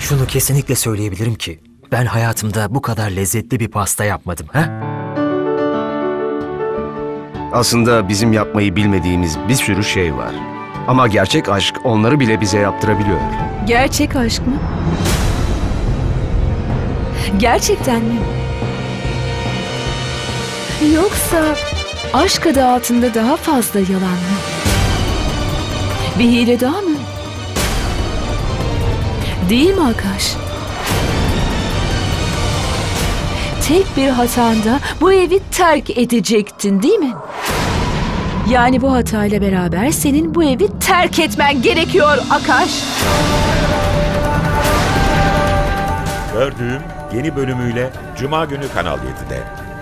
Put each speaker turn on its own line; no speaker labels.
Şunu kesinlikle söyleyebilirim ki ben hayatımda bu kadar lezzetli bir pasta yapmadım. Ha?
Aslında bizim yapmayı bilmediğimiz bir sürü şey var. Ama gerçek aşk onları bile bize yaptırabiliyor.
Gerçek aşk mı? Gerçekten mi? Yoksa aşk adı altında daha fazla yalan mı? Bir hile daha mı? Değil mi Akash? Tek bir hatanda bu evi terk edecektin, değil mi? Yani bu hatayla beraber senin bu evi terk etmen gerekiyor Akash.
Gördüğüm yeni bölümüyle Cuma günü Kanal 7'de.